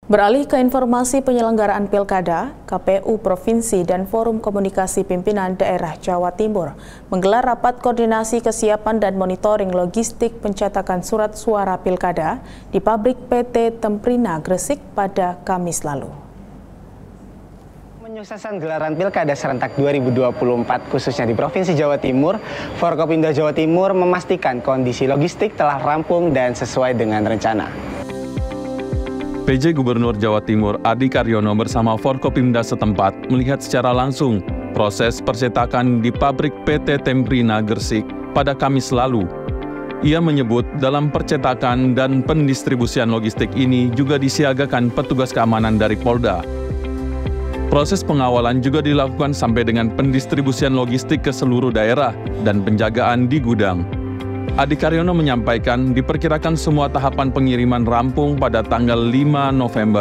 Beralih ke informasi penyelenggaraan Pilkada, KPU Provinsi dan Forum Komunikasi Pimpinan Daerah Jawa Timur menggelar rapat koordinasi kesiapan dan monitoring logistik pencetakan surat suara Pilkada di pabrik PT Temprina Gresik pada Kamis lalu. Menyukseskan gelaran Pilkada serentak 2024 khususnya di Provinsi Jawa Timur, Forkopimda Jawa Timur memastikan kondisi logistik telah rampung dan sesuai dengan rencana. PJ Gubernur Jawa Timur Adi Karyono bersama Forkopimda setempat melihat secara langsung proses percetakan di pabrik PT Temprina Gresik pada Kamis lalu. Ia menyebut dalam percetakan dan pendistribusian logistik ini juga disiagakan petugas keamanan dari Polda. Proses pengawalan juga dilakukan sampai dengan pendistribusian logistik ke seluruh daerah dan penjagaan di gudang. Adi Karyono menyampaikan diperkirakan semua tahapan pengiriman rampung pada tanggal 5 November.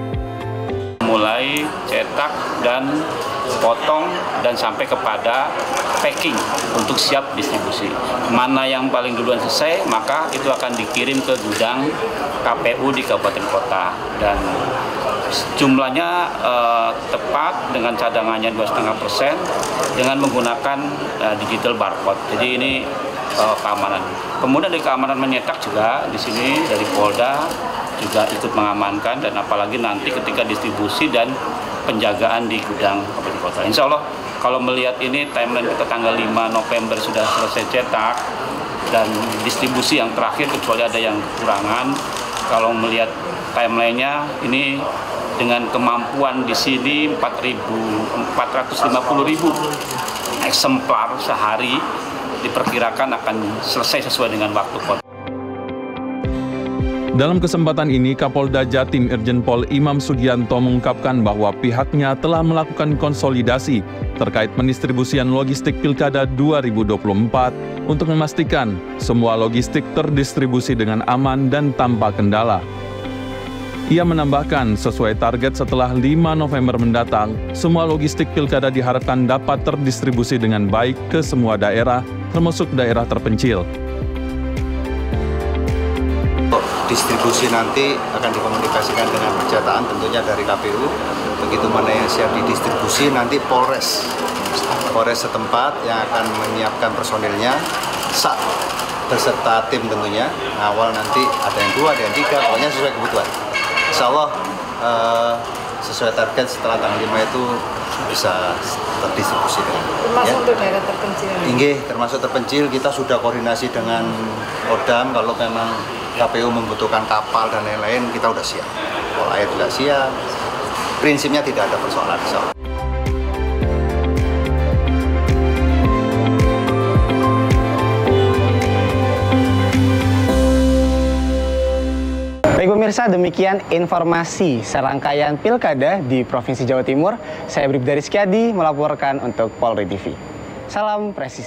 Mulai cetak dan potong dan sampai kepada packing untuk siap distribusi. Mana yang paling duluan selesai, maka itu akan dikirim ke gudang KPU di kabupaten kota. Dan jumlahnya tepat dengan cadangannya 2,5% dengan menggunakan digital barcode. Jadi ini keamanan. Kemudian dari keamanan menyetak juga di sini dari Polda juga ikut mengamankan, dan apalagi nanti ketika distribusi dan penjagaan di gudang kabupaten kota. Insya Allah kalau melihat ini timeline kita tanggal 5 November sudah selesai cetak dan distribusi yang terakhir kecuali ada yang kekurangan. Kalau melihat timelinenya ini dengan kemampuan di sini 450.000 eksemplar sehari diperkirakan akan selesai sesuai dengan waktu kota. Dalam kesempatan ini, Kapolda Jatim Irjen Pol Imam Sugianto mengungkapkan bahwa pihaknya telah melakukan konsolidasi terkait pendistribusian logistik Pilkada 2024 untuk memastikan semua logistik terdistribusi dengan aman dan tanpa kendala. Ia menambahkan, sesuai target setelah 5 November mendatang, semua logistik Pilkada diharapkan dapat terdistribusi dengan baik ke semua daerah, termasuk daerah terpencil. Distribusi nanti akan dikomunikasikan dengan percetakan tentunya dari KPU. Begitu mana yang siap didistribusi, nanti Polres setempat yang akan menyiapkan personilnya, SAT beserta tim tentunya. Awal nanti ada yang 2, ada yang 3, pokoknya sesuai kebutuhan. Insya Allah sesuai target setelah tanggal 5 itu bisa terdistribusi dengan termasuk untuk daerah terpencil. Inggih, termasuk terpencil kita sudah koordinasi dengan Kodam. Kalau memang KPU membutuhkan kapal dan lain-lain, kita udah siap. Kalau air tidak siap, prinsipnya tidak ada persoalan. Baik pemirsa, demikian informasi serangkaian Pilkada di Provinsi Jawa Timur. Saya Bribda Rizkyadi melaporkan untuk Polri TV. Salam presisi.